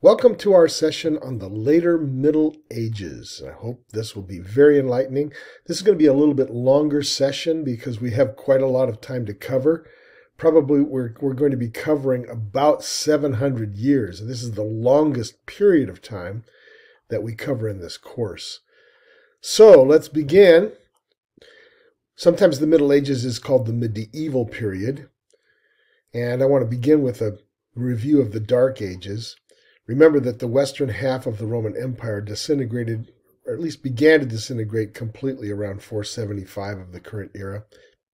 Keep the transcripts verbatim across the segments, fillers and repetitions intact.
Welcome to our session on the later Middle Ages. I hope this will be very enlightening. This is going to be a little bit longer session because we have quite a lot of time to cover. Probably we're, we're going to be covering about seven hundred years, and this is the longest period of time that we cover in this course. So let's begin. Sometimes the Middle Ages is called the medieval period, and I want to begin with a review of the Dark Ages. Remember that the western half of the Roman Empire disintegrated, or at least began to disintegrate completely around four seventy-five of the current era.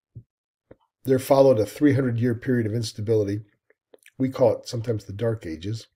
There followed a three hundred year period of instability. We call it sometimes the Dark Ages,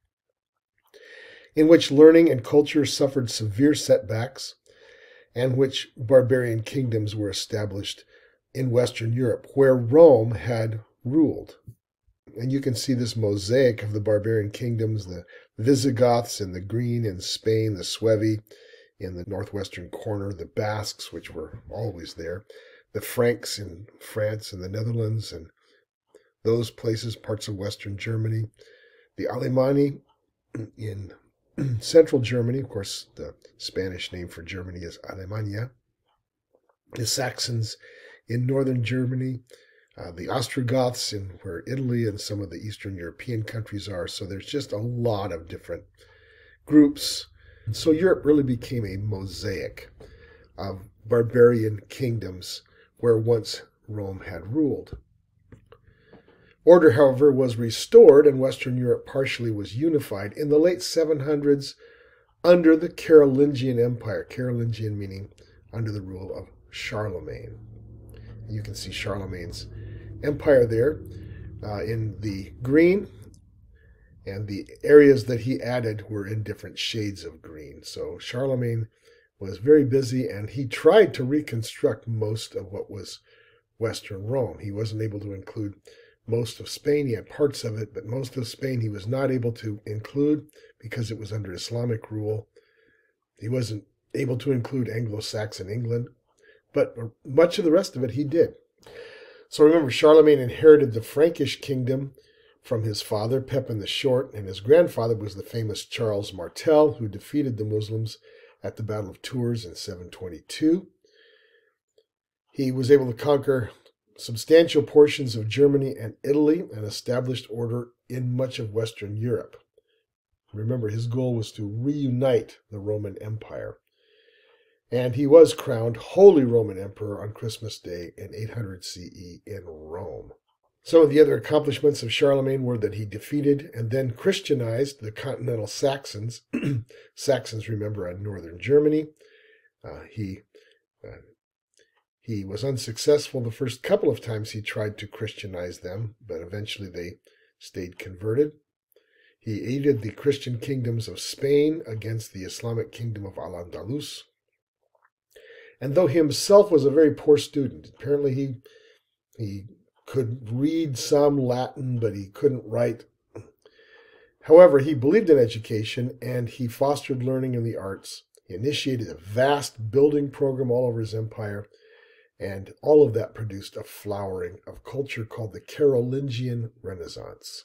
in which learning and culture suffered severe setbacks, and which barbarian kingdoms were established in Western Europe, where Rome had ruled. And you can see this mosaic of the barbarian kingdoms, the Visigoths in the green in Spain, the Suevi in the northwestern corner, the Basques, which were always there, the Franks in France and the Netherlands and those places, parts of Western Germany, the Alemanni in central Germany, of course, the Spanish name for Germany is Alemania, the Saxons in northern Germany, Uh, the Ostrogoths in where Italy and some of the Eastern European countries are. So there's just a lot of different groups. And so Europe really became a mosaic of barbarian kingdoms where once Rome had ruled. Order, however, was restored, and Western Europe partially was unified in the late seven hundreds under the Carolingian Empire. Carolingian meaning under the rule of Charlemagne. You can see Charlemagne's empire there uh, in the green, and the areas that he added were in different shades of green. So Charlemagne was very busy, and he tried to reconstruct most of what was Western Rome. He wasn't able to include most of Spain. He had parts of it, but most of Spain he was not able to include because it was under Islamic rule. He wasn't able to include Anglo-Saxon England, but much of the rest of it he did. So remember, Charlemagne inherited the Frankish kingdom from his father, Pepin the Short, and his grandfather was the famous Charles Martel, who defeated the Muslims at the Battle of Tours in seven twenty-two. He was able to conquer substantial portions of Germany and Italy and established order in much of Western Europe. Remember, his goal was to reunite the Roman Empire. And he was crowned Holy Roman Emperor on Christmas Day in eight hundred C E in Rome. Some of the other accomplishments of Charlemagne were that he defeated and then Christianized the continental Saxons. Saxons, remember, in northern Germany. Uh, he, uh, he was unsuccessful the first couple of times he tried to Christianize them, but eventually they stayed converted. He aided the Christian kingdoms of Spain against the Islamic kingdom of Al-Andalus. And though he himself was a very poor student, apparently he he could read some Latin, but he couldn't write. However, he believed in education, and he fostered learning in the arts. He initiated a vast building program all over his empire, and all of that produced a flowering of culture called the Carolingian Renaissance.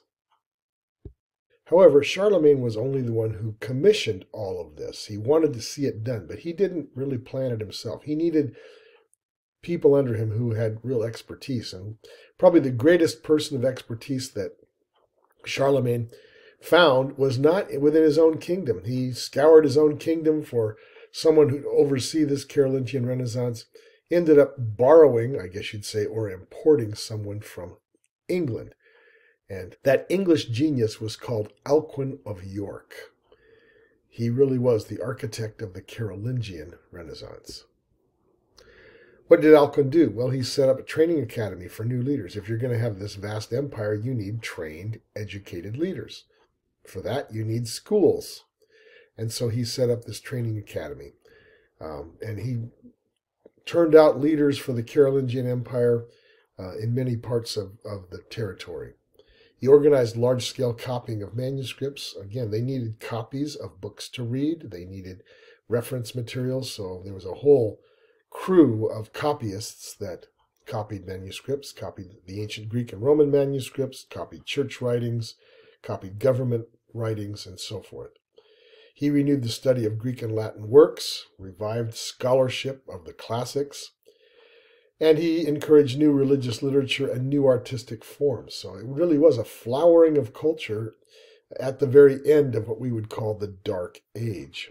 However, Charlemagne was only the one who commissioned all of this. He wanted to see it done, but he didn't really plan it himself. He needed people under him who had real expertise. And probably the greatest person of expertise that Charlemagne found was not within his own kingdom. He scoured his own kingdom for someone who'd oversee this Carolingian Renaissance, ended up borrowing, I guess you'd say, or importing someone from England. And that English genius was called Alcuin of York. He really was the architect of the Carolingian Renaissance. What did Alcuin do? Well, he set up a training academy for new leaders. If you're going to have this vast empire, you need trained, educated leaders. For that, you need schools. And so he set up this training academy. Um, and he turned out leaders for the Carolingian Empire uh, in many parts of, of the territory. He organized large-scale copying of manuscripts. Again, they needed copies of books to read. They needed reference materials, so there was a whole crew of copyists that copied manuscripts, copied the ancient Greek and Roman manuscripts, copied church writings, copied government writings, and so forth. He renewed the study of Greek and Latin works, revived scholarship of the classics, and he encouraged new religious literature and new artistic forms. So it really was a flowering of culture at the very end of what we would call the Dark Age.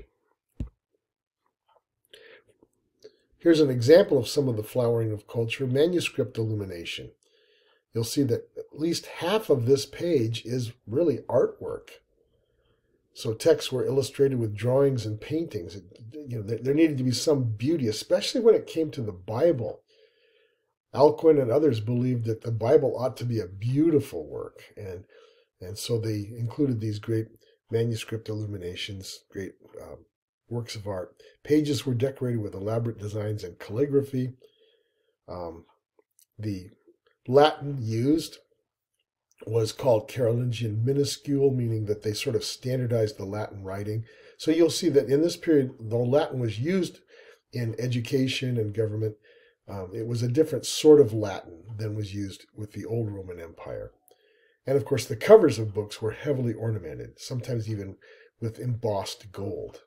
Here's an example of some of the flowering of culture, manuscript illumination. You'll see that at least half of this page is really artwork. So texts were illustrated with drawings and paintings. It, you know, there, there needed to be some beauty, especially when it came to the Bible. Alcuin and others believed that the Bible ought to be a beautiful work, and and so they included these great manuscript illuminations, great um, works of art. Pages were decorated with elaborate designs and calligraphy. Um, the Latin used was called Carolingian minuscule, meaning that they sort of standardized the Latin writing. So you'll see that in this period, though Latin was used in education and government, um, it was a different sort of Latin than was used with the old Roman Empire. And of course, the covers of books were heavily ornamented, sometimes even with embossed gold.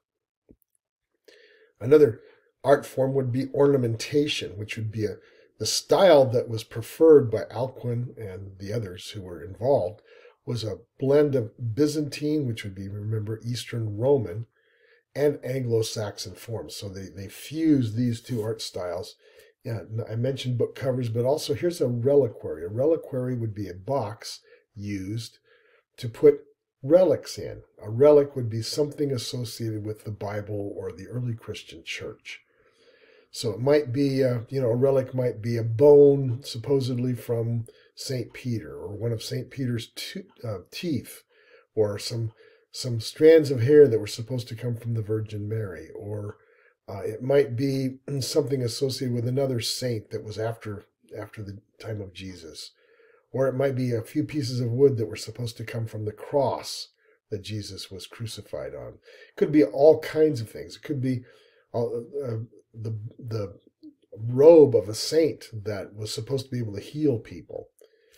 Another art form would be ornamentation, which would be a the style that was preferred by Alcuin and the others who were involved was a blend of Byzantine, which would be, remember, Eastern Roman, and Anglo-Saxon forms. So they, they fused these two art styles. Yeah, I mentioned book covers, but also here's a reliquary. A reliquary would be a box used to put relics in. A relic would be something associated with the Bible or the early Christian church. So it might be, uh, you know, a relic might be a bone supposedly from Saint Peter, or one of Saint Peter's to, uh, teeth, or some some strands of hair that were supposed to come from the Virgin Mary, or uh, it might be something associated with another saint that was after after the time of Jesus, or it might be a few pieces of wood that were supposed to come from the cross that Jesus was crucified on. It could be all kinds of things. It could be all, uh, the the robe of a saint that was supposed to be able to heal people.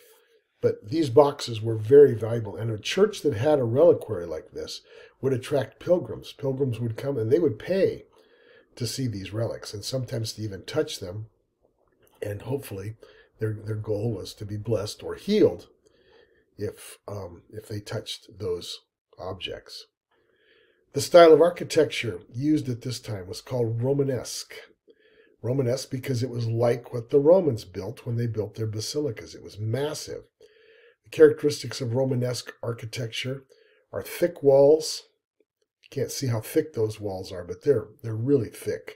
But these boxes were very valuable, and a church that had a reliquary like this would attract pilgrims. Pilgrims would come and they would pay to see these relics, and sometimes to even touch them, and hopefully their their goal was to be blessed or healed if um, if they touched those objects. The style of architecture used at this time was called Romanesque. Romanesque because it was like what the Romans built when they built their basilicas. It was massive. The characteristics of Romanesque architecture are thick walls. You can't see how thick those walls are, but they're, they're really thick.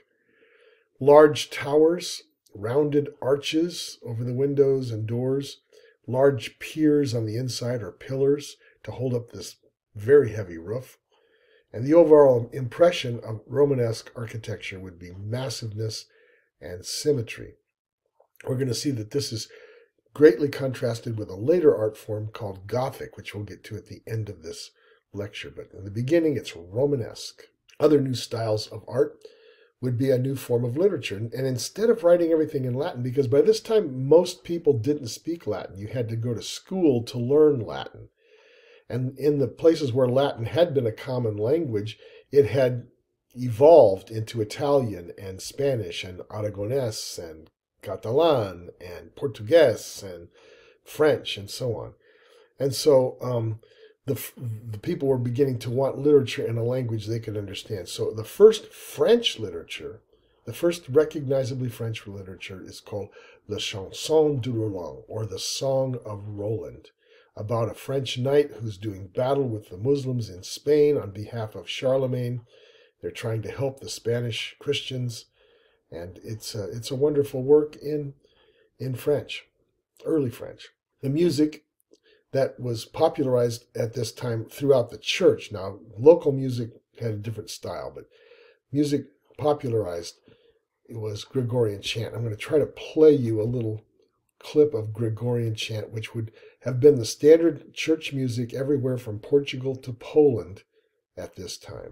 Large towers, rounded arches over the windows and doors, large piers on the inside or pillars to hold up this very heavy roof. And the overall impression of Romanesque architecture would be massiveness and symmetry. We're going to see that this is greatly contrasted with a later art form called Gothic, which we'll get to at the end of this lecture. But in the beginning, it's Romanesque. Other new styles of art would be a new form of literature. And instead of writing everything in Latin, because by this time, most people didn't speak Latin. You had to go to school to learn Latin. And in the places where Latin had been a common language, it had evolved into Italian and Spanish and Aragonese and Catalan and Portuguese and French and so on. And so um, the, the people were beginning to want literature in a language they could understand. So the first French literature, the first recognizably French literature is called Le Chanson de Roland, or the Song of Roland, about a French knight who's doing battle with the Muslims in Spain on behalf of Charlemagne. They're trying to help the Spanish Christians, and it's a, it's a wonderful work in, in French, early French. The music that was popularized at this time throughout the church. Now, local music had a different style, but music popularized, it was Gregorian chant. I'm going to try to play you a little clip of Gregorian chant, which would have been the standard church music everywhere from Portugal to Poland at this time.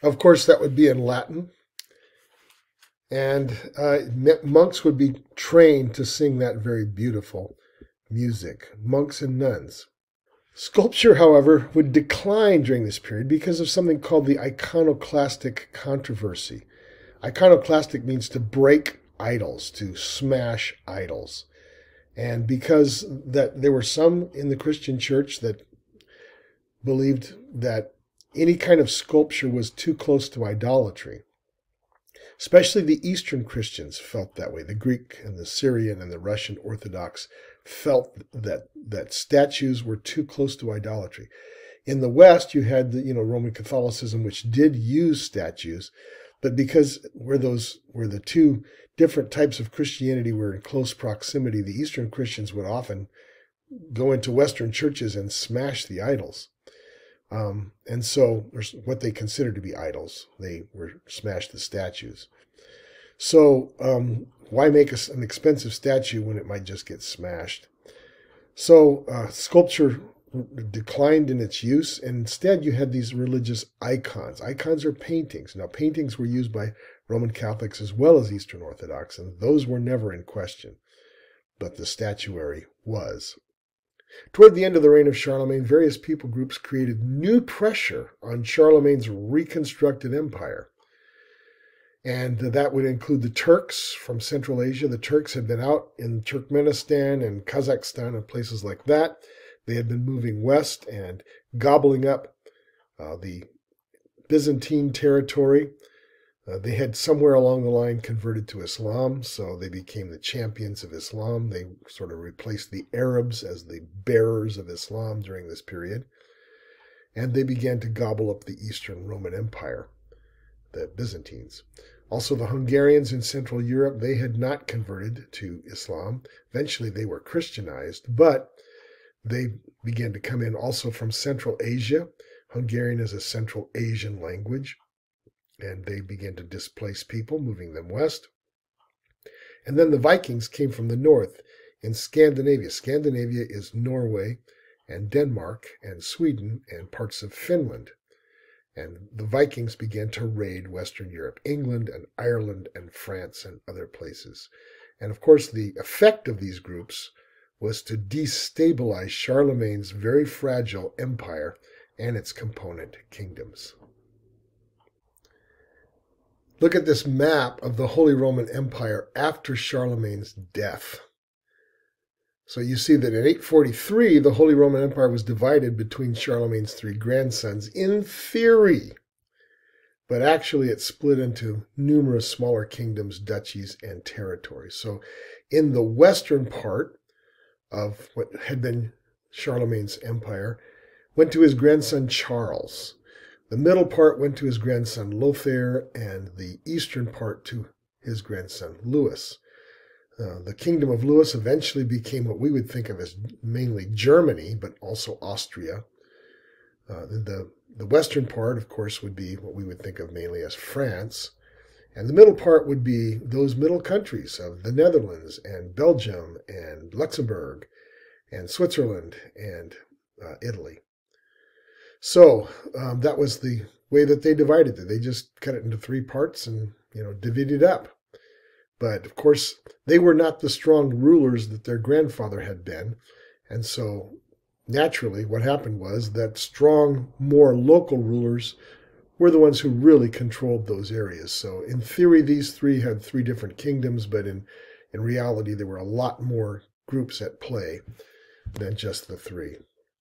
Of course, that would be in Latin. And uh, monks would be trained to sing that very beautiful music, monks and nuns. Sculpture, however, would decline during this period because of something called the iconoclastic controversy. Iconoclastic means to break idols, to smash idols. And because that there were some in the Christian church that believed that any kind of sculpture was too close to idolatry. Especially the Eastern Christians felt that way. The Greek and the Syrian and the Russian Orthodox felt that that statues were too close to idolatry. In the West, you had the, you know, Roman Catholicism, which did use statues, but because where those where the two different types of Christianity were in close proximity, the Eastern Christians would often go into Western churches and smash the idols. Um, and so, what they considered to be idols, they were smashed the statues. So, um, why make a, an expensive statue when it might just get smashed? So, uh, sculpture declined in its use, and instead you had these religious icons. Icons are paintings. Now, paintings were used by Roman Catholics as well as Eastern Orthodox, and those were never in question, but the statuary was. Toward the end of the reign of Charlemagne, various people groups created new pressure on Charlemagne's reconstructed empire. And that would include the Turks from Central Asia. The Turks had been out in Turkmenistan and Kazakhstan and places like that. They had been moving west and gobbling up uh, the Byzantine territory. Uh, they had somewhere along the line converted to Islam, so they became the champions of Islam. They sort of replaced the Arabs as the bearers of Islam during this period. And they began to gobble up the Eastern Roman Empire, the Byzantines. Also, the Hungarians in Central Europe, they had not converted to Islam. Eventually, they were Christianized, but they began to come in also from Central Asia. Hungarian is a Central Asian language. And they began to displace people, moving them west. And then the Vikings came from the north in Scandinavia. Scandinavia is Norway and Denmark and Sweden and parts of Finland. And the Vikings began to raid Western Europe, England and Ireland and France and other places. And of course, the effect of these groups was to destabilize Charlemagne's very fragile empire and its component kingdoms. Look at this map of the Holy Roman Empire after Charlemagne's death. So you see that in eight forty-three, the Holy Roman Empire was divided between Charlemagne's three grandsons, in theory. But actually it split into numerous smaller kingdoms, duchies, and territories. So in the western part of what had been Charlemagne's empire, went to his grandson Charles. The middle part went to his grandson Lothair, and the eastern part to his grandson Louis. Uh, the kingdom of Louis eventually became what we would think of as mainly Germany, but also Austria. Uh, the, the western part, of course, would be what we would think of mainly as France. And the middle part would be those middle countries of the Netherlands and Belgium and Luxembourg and Switzerland and uh, Italy. So um, that was the way that they divided it. They just cut it into three parts and, you know, divvied it up. But of course, they were not the strong rulers that their grandfather had been. And so naturally, what happened was that strong, more local rulers were the ones who really controlled those areas. So in theory, these three had three different kingdoms, but in, in reality, there were a lot more groups at play than just the three.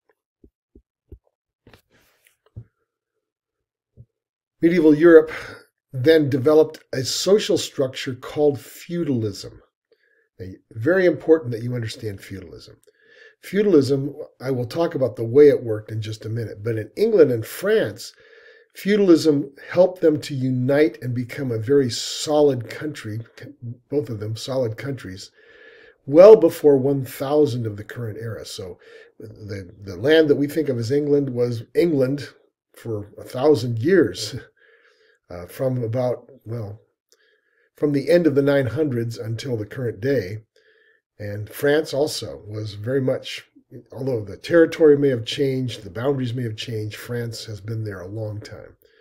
Medieval Europe then developed a social structure called feudalism. Now, very important that you understand feudalism. Feudalism, I will talk about the way it worked in just a minute, but in England and France, feudalism helped them to unite and become a very solid country, both of them solid countries, well before one thousand of the current era. So the, the land that we think of as England was England for a thousand years. Uh, from about, well, from the end of the nine hundreds until the current day. And France also was very much, although the territory may have changed, the boundaries may have changed, France has been there a long time.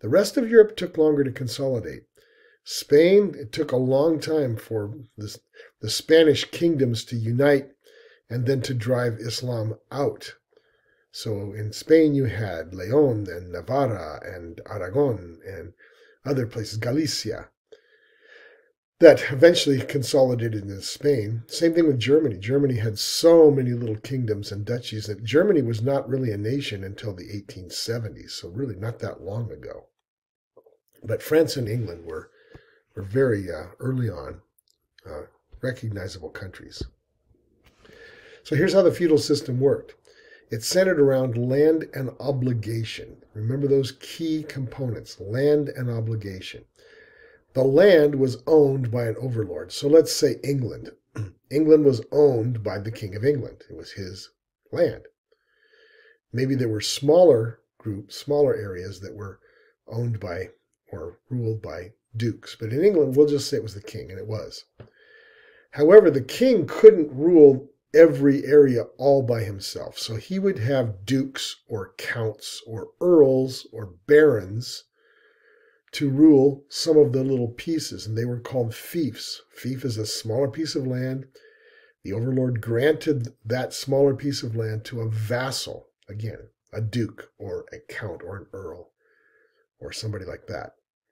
The rest of Europe took longer to consolidate. Spain, it took a long time for this, the Spanish kingdoms to unite and then to drive Islam out. So in Spain you had Leon and Navarra and Aragon and other places, Galicia, that eventually consolidated into Spain. Same thing with Germany. Germany had so many little kingdoms and duchies that Germany was not really a nation until the eighteen seventies, so really not that long ago. But France and England were, were very uh, early on uh, recognizable countries. So here's how the feudal system worked. It centered around land and obligation. Remember those key components, land and obligation. The land was owned by an overlord. So let's say England. England was owned by the King of England. It was his land. Maybe there were smaller groups, smaller areas that were owned by or ruled by dukes. But in England, we'll just say it was the king, and it was. However, the king couldn't rule every area all by himself. So he would have dukes or counts or earls or barons to rule some of the little pieces, and they were called fiefs. Fief is a smaller piece of land. The overlord granted that smaller piece of land to a vassal, again, a duke or a count or an earl or somebody like that.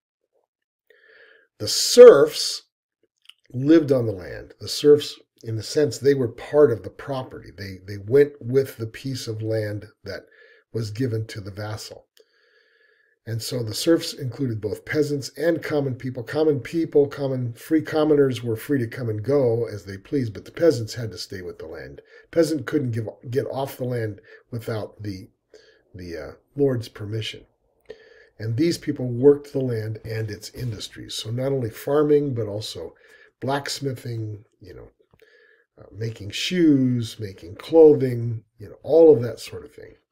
The serfs lived on the land. The serfs, in a sense, they were part of the property. They, they went with the piece of land that was given to the vassal. And so the serfs included both peasants and common people. Common people, common free commoners were free to come and go as they pleased, but the peasants had to stay with the land. Peasant couldn't give, get off the land without the, the uh, lord's permission. And these people worked the land and its industries. So not only farming, but also blacksmithing, you know, uh, making shoes, making clothing, you know, all of that sort of thing.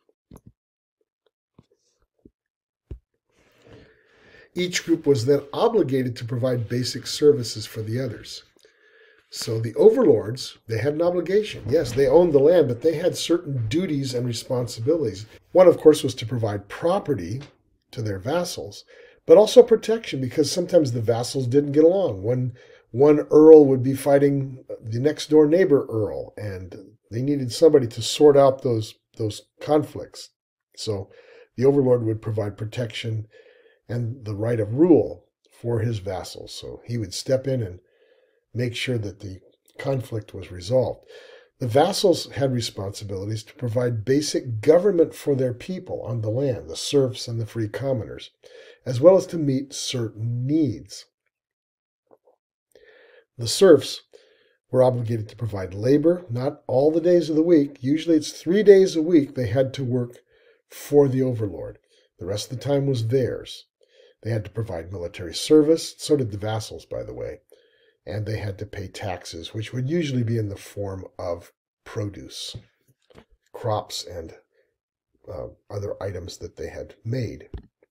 Each group was then obligated to provide basic services for the others. So the overlords, they had an obligation. Yes, they owned the land, but they had certain duties and responsibilities. One, of course, was to provide property to their vassals, but also protection, because sometimes the vassals didn't get along. One, one earl would be fighting the next door neighbor earl, and they needed somebody to sort out those, those conflicts. So the overlord would provide protection and the right of rule for his vassals. So he would step in and make sure that the conflict was resolved. The vassals had responsibilities to provide basic government for their people on the land, the serfs and the free commoners, as well as to meet certain needs. The serfs were obligated to provide labor, not all the days of the week. Usually it's three days a week they had to work for the overlord. The rest of the time was theirs. They had to provide military service, so did the vassals, by the way, and they had to pay taxes, which would usually be in the form of produce, crops, and uh, other items that they had made.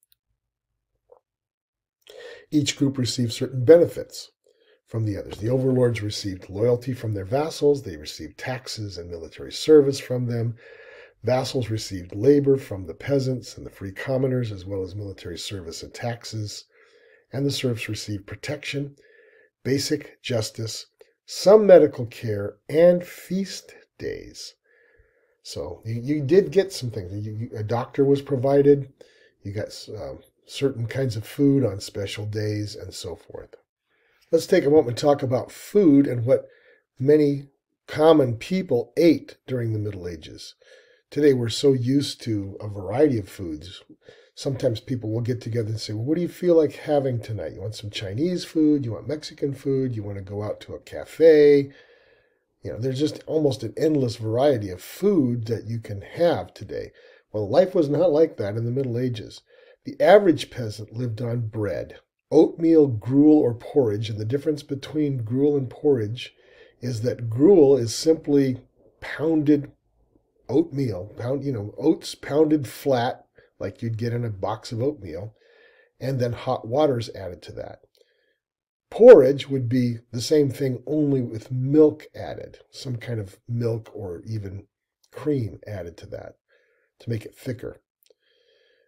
Each group received certain benefits from the others. The overlords received loyalty from their vassals. They received taxes and military service from them. Vassals received labor from the peasants and the free commoners, as well as military service and taxes. And the serfs received protection, basic justice, some medical care, and feast days. So you, you did get some things. You, you, a doctor was provided. You got uh, certain kinds of food on special days and so forth. Let's take a moment and talk about food and what many common people ate during the Middle Ages. Today, we're so used to a variety of foods. Sometimes people will get together and say, well, what do you feel like having tonight? You want some Chinese food? You want Mexican food? You want to go out to a cafe? You know, there's just almost an endless variety of food that you can have today. Well, life was not like that in the Middle Ages. The average peasant lived on bread, oatmeal, gruel, or porridge, and the difference between gruel and porridge is that gruel is simply pounded oatmeal, pound, you know, oats pounded flat, like you'd get in a box of oatmeal, and then hot water's added to that. Porridge would be the same thing, only with milk added, some kind of milk or even cream added to that to make it thicker.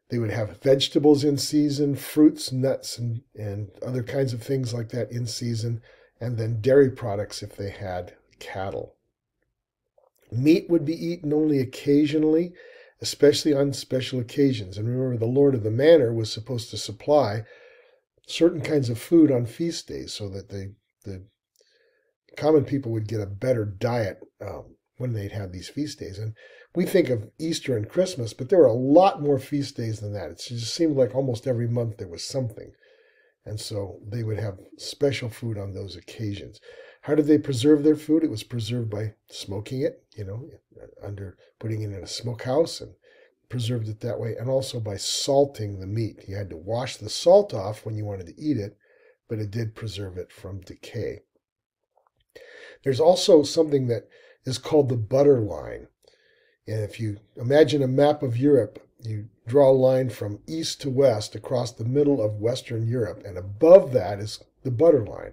They would have vegetables in season, fruits, nuts, and, and other kinds of things like that in season, and then dairy products if they had cattle. Meat would be eaten only occasionally, especially on special occasions. And remember, the Lord of the Manor was supposed to supply certain kinds of food on feast days so that they, the common people would get a better diet um, when they'd have these feast days. And we think of Easter and Christmas, but there were a lot more feast days than that. It just seemed like almost every month there was something. And so they would have special food on those occasions. How did they preserve their food? It was preserved by smoking it, you know, under putting it in a smokehouse and preserved it that way, and also by salting the meat. You had to wash the salt off when you wanted to eat it, but it did preserve it from decay. There's also something that is called the butter line. And if you imagine a map of Europe, you draw a line from east to west across the middle of Western Europe, and above that is the butter line.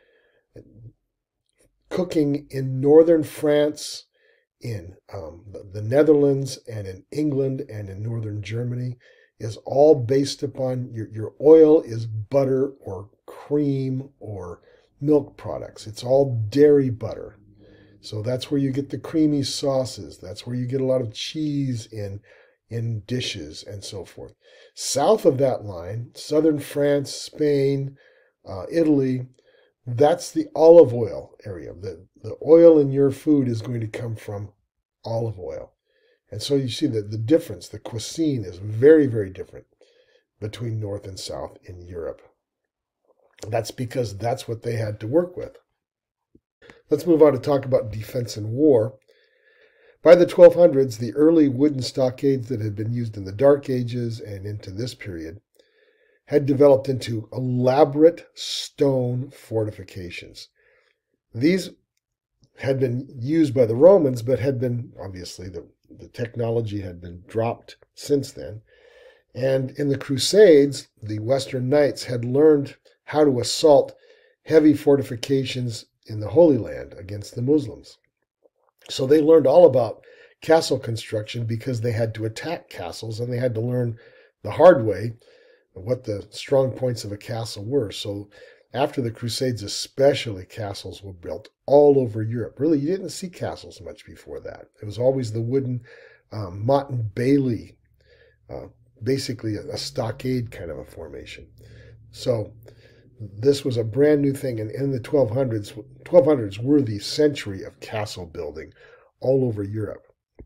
Cooking in northern France, in um, the Netherlands, and in England, and in northern Germany is all based upon your, your oil is butter or cream or milk products. It's all dairy butter. So that's where you get the creamy sauces. That's where you get a lot of cheese in, in dishes and so forth. South of that line, southern France, Spain, uh, Italy, that's the olive oil area. The, the oil in your food is going to come from olive oil. And so you see that the difference, the cuisine is very, very different between North and South in Europe. That's because that's what they had to work with. Let's move on to talk about defense and war. By the twelve hundreds, the early wooden stockades that had been used in the Dark Ages and into this period had developed into elaborate stone fortifications. These had been used by the Romans, but had been, obviously, the, the technology had been dropped since then. And in the Crusades, the Western Knights had learned how to assault heavy fortifications in the Holy Land against the Muslims. So they learned all about castle construction because they had to attack castles, and they had to learn the hard way what the strong points of a castle were. So after the Crusades especially, castles were built all over Europe. Really, you didn't see castles much before that. It was always the wooden um, motte and bailey, uh, basically a, a stockade kind of a formation. So this was a brand new thing, and in the twelve hundreds, twelve hundreds were the century of castle building all over Europe.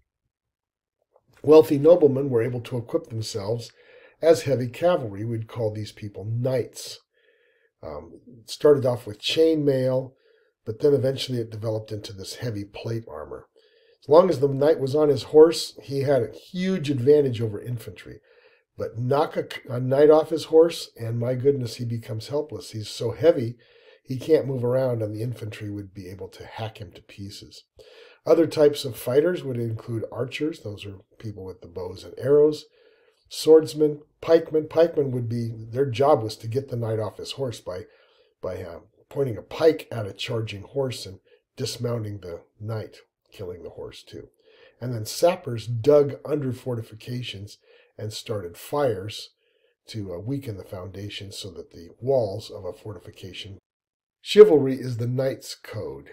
Wealthy noblemen were able to equip themselves as heavy cavalry. We'd call these people knights. Um, it started off with chain mail, but then eventually it developed into this heavy plate armor. As long as the knight was on his horse, he had a huge advantage over infantry. But knock a, a knight off his horse, and my goodness, he becomes helpless. He's so heavy, he can't move around, and the infantry would be able to hack him to pieces. Other types of fighters would include archers. Those are people with the bows and arrows. Swordsmen, pikemen. Pikemen would be, their job was to get the knight off his horse by, by uh, pointing a pike at a charging horse and dismounting the knight, killing the horse too. And then sappers dug under fortifications and started fires to uh, weaken the foundation so that the walls of a fortification. Chivalry is the knight's code.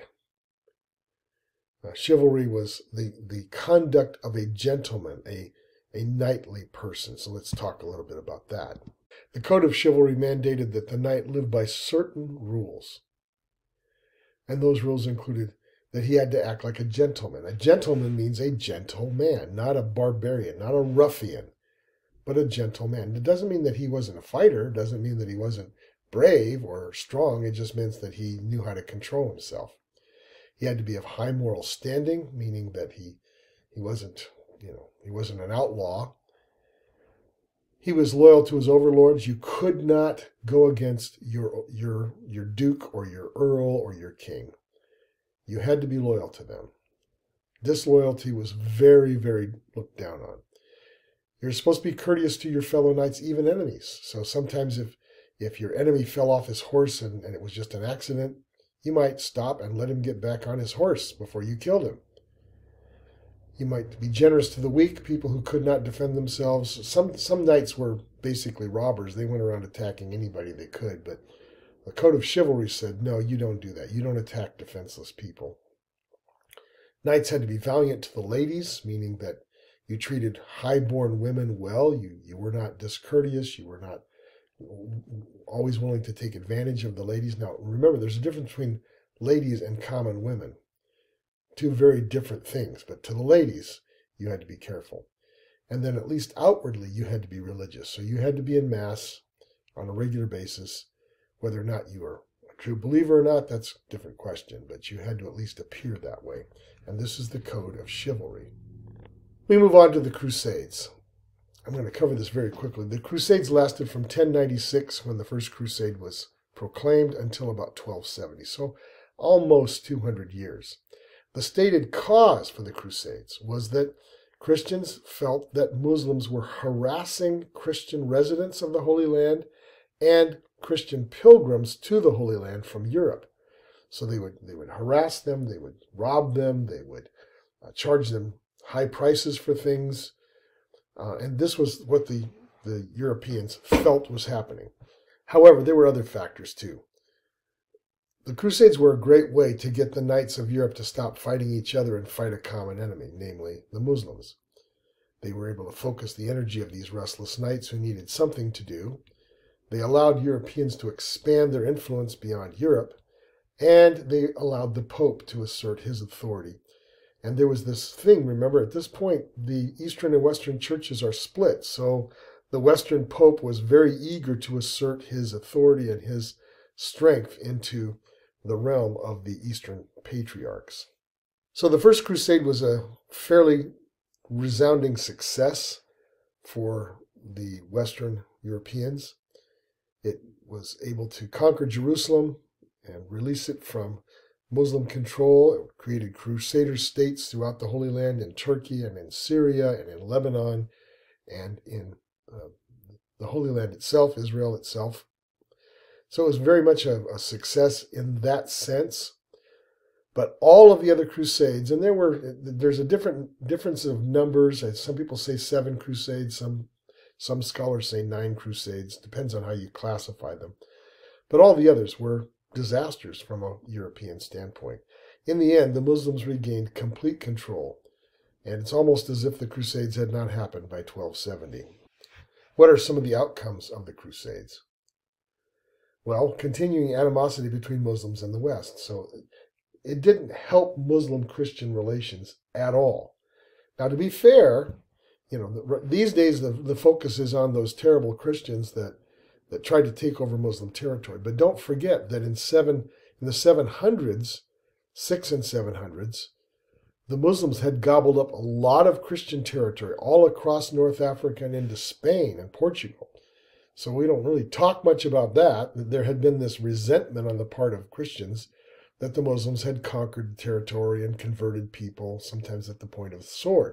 Uh, chivalry was the, the conduct of a gentleman, a, a knightly person. So let's talk a little bit about that. The code of chivalry mandated that the knight live by certain rules. And those rules included that he had to act like a gentleman. A gentleman means a gentle man, not a barbarian, not a ruffian, but a gentle man. It doesn't mean that he wasn't a fighter. It doesn't mean that he wasn't brave or strong. It just means that he knew how to control himself. He had to be of high moral standing, meaning that he he wasn't, you know, he wasn't an outlaw. He was loyal to his overlords. You could not go against your your your duke or your earl or your king. You had to be loyal to them. Disloyalty was very, very looked down on. You're supposed to be courteous to your fellow knights, even enemies. So sometimes if, if your enemy fell off his horse and, and it was just an accident, you might stop and let him get back on his horse before you killed him. You might be generous to the weak, people who could not defend themselves. Some some knights were basically robbers. They went around attacking anybody they could, but the code of chivalry said, no, you don't do that. You don't attack defenseless people. Knights had to be valiant to the ladies, meaning that you treated high-born women well. You, you were not discourteous. You were not always willing to take advantage of the ladies. Now, remember, there's a difference between ladies and common women. Two very different things, but to the ladies, you had to be careful. And then at least outwardly, you had to be religious. So you had to be in Mass on a regular basis. Whether or not you were a true believer or not, that's a different question, but you had to at least appear that way. And this is the code of chivalry. We move on to the Crusades. I'm going to cover this very quickly. The Crusades lasted from ten ninety-six, when the First Crusade was proclaimed, until about twelve seventy, so almost two hundred years. The stated cause for the Crusades was that Christians felt that Muslims were harassing Christian residents of the Holy Land and Christian pilgrims to the Holy Land from Europe. So they would they would harass them, they would rob them, they would uh, charge them high prices for things. Uh, and this was what the, the Europeans felt was happening. However, there were other factors too. The Crusades were a great way to get the knights of Europe to stop fighting each other and fight a common enemy, namely the Muslims. They were able to focus the energy of these restless knights who needed something to do. They allowed Europeans to expand their influence beyond Europe, and they allowed the Pope to assert his authority. And there was this thing, remember, at this point, the Eastern and Western churches are split, so the Western Pope was very eager to assert his authority and his strength into the realm of the Eastern patriarchs. So the First Crusade was a fairly resounding success for the Western Europeans. It was able to conquer Jerusalem and release it from Muslim control. It created crusader states throughout the Holy Land, in Turkey and in Syria and in Lebanon and in uh, the Holy Land itself, Israel itself. So it was very much a, a success in that sense. But all of the other crusades, and there were there's a different difference of numbers. Some people say seven crusades, some some scholars say nine crusades. Depends on how you classify them. But all the others were disasters from a European standpoint. In the end, the Muslims regained complete control, and it's almost as if the Crusades had not happened by twelve seventy. What are some of the outcomes of the Crusades? Well, continuing animosity between Muslims and the West. So it didn't help Muslim-Christian relations at all. Now, to be fair, you know, these days the, the focus is on those terrible Christians that, that tried to take over Muslim territory. But don't forget that in seven in the seven hundreds, six and seven hundreds, the Muslims had gobbled up a lot of Christian territory all across North Africa and into Spain and Portugal. So we don't really talk much about that. There had been this resentment on the part of Christians that the Muslims had conquered territory and converted people, sometimes at the point of the sword.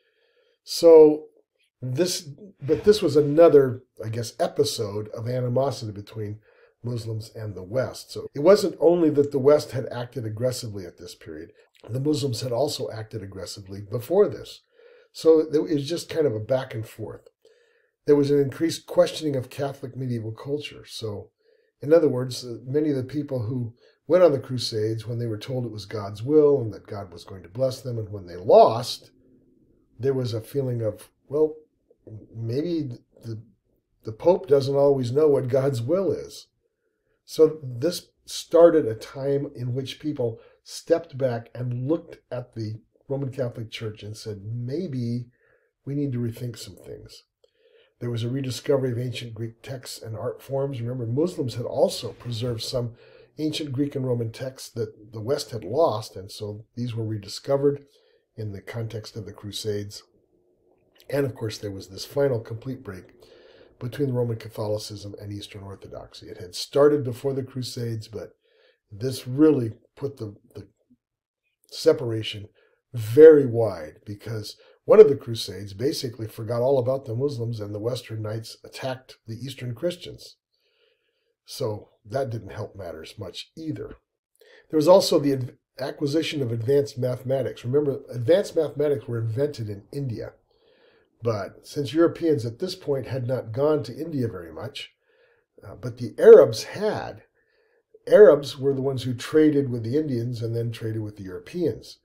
So this, but this was another, I guess, episode of animosity between Muslims and the West. So it wasn't only that the West had acted aggressively at this period. The Muslims had also acted aggressively before this. So it was just kind of a back and forth. There was an increased questioning of Catholic medieval culture. So, in other words, many of the people who went on the Crusades, when they were told it was God's will and that God was going to bless them, and when they lost, there was a feeling of, well, maybe the, the Pope doesn't always know what God's will is. So this started a time in which people stepped back and looked at the Roman Catholic Church and said, maybe we need to rethink some things. There was a rediscovery of ancient Greek texts and art forms. Remember, Muslims had also preserved some ancient Greek and Roman texts that the West had lost, and so these were rediscovered in the context of the Crusades. And of course, there was this final complete break between Roman Catholicism and Eastern Orthodoxy. It had started before the Crusades, but this really put the, the separation very wide, because one of the Crusades basically forgot all about the Muslims, and the Western Knights attacked the Eastern Christians. So that didn't help matters much either. There was also the acquisition of advanced mathematics. Remember, advanced mathematics were invented in India. But since Europeans at this point had not gone to India very much, uh, but the Arabs had, Arabs were the ones who traded with the Indians and then traded with the Europeans.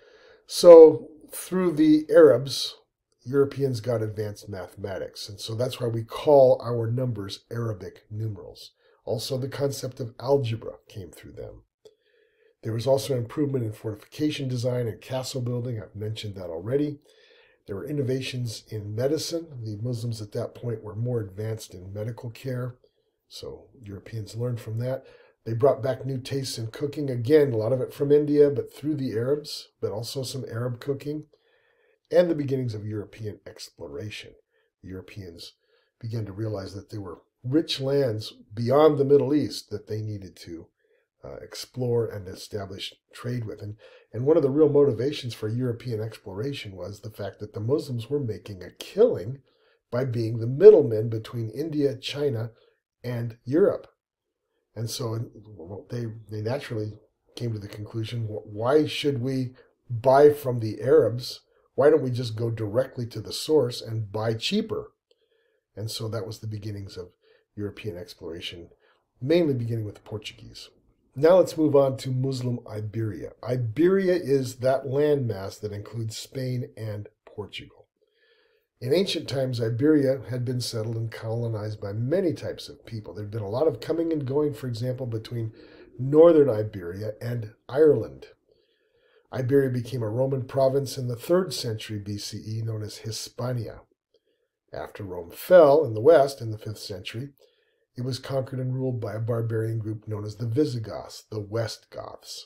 So through the Arabs, Europeans got advanced mathematics. And so that's why we call our numbers Arabic numerals. Also, the concept of algebra came through them. There was also improvement in fortification design and castle building. I've mentioned that already. There were innovations in medicine. The Muslims at that point were more advanced in medical care, so Europeans learned from that. They brought back new tastes in cooking. Again, a lot of it from India, but through the Arabs, but also some Arab cooking. And the beginnings of European exploration. The Europeans began to realize that there were rich lands beyond the Middle East that they needed to uh, explore and establish trade with. And, and one of the real motivations for European exploration was the fact that the Muslims were making a killing by being the middlemen between India, China, and Europe. And so they, they naturally came to the conclusion, why should we buy from the Arabs? Why don't we just go directly to the source and buy cheaper? And so that was the beginnings of European exploration, mainly beginning with the Portuguese. Now let's move on to Muslim Iberia. Iberia is that landmass that includes Spain and Portugal. In ancient times, Iberia had been settled and colonized by many types of people. There had been a lot of coming and going, for example, between northern Iberia and Ireland. Iberia became a Roman province in the third century B C E, known as Hispania. After Rome fell in the west in the fifth century, it was conquered and ruled by a barbarian group known as the Visigoths, the West Goths.